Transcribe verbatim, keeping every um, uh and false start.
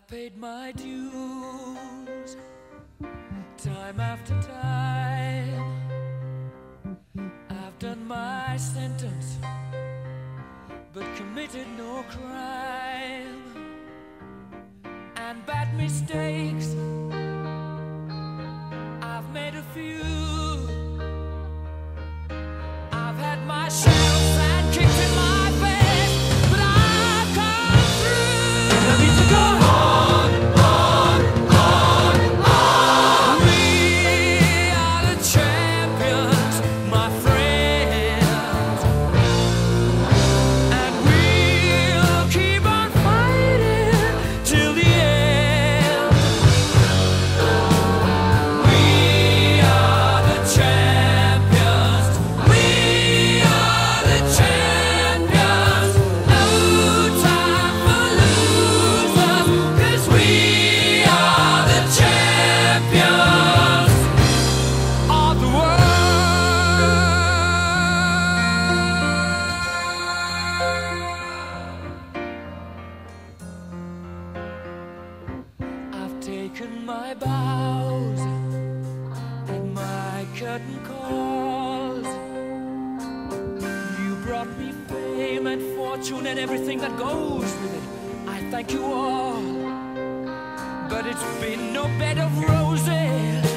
paid my dues time after time. I've done my sentence but committed no crime. And bad mistakes I've made a few. I've had my share of sand kicked in my face, but I've come through. I need to go on, on, on, on. We are the champions, my friends, and we'll keep on fighting till the end. We are the champions. We are the champions. No time for losers, 'cause we are the champions of the world. I've taken my bows and my curtain calls. You brought me fame and fortune and everything that goes with it. I thank you all, but it's been no bed of roses.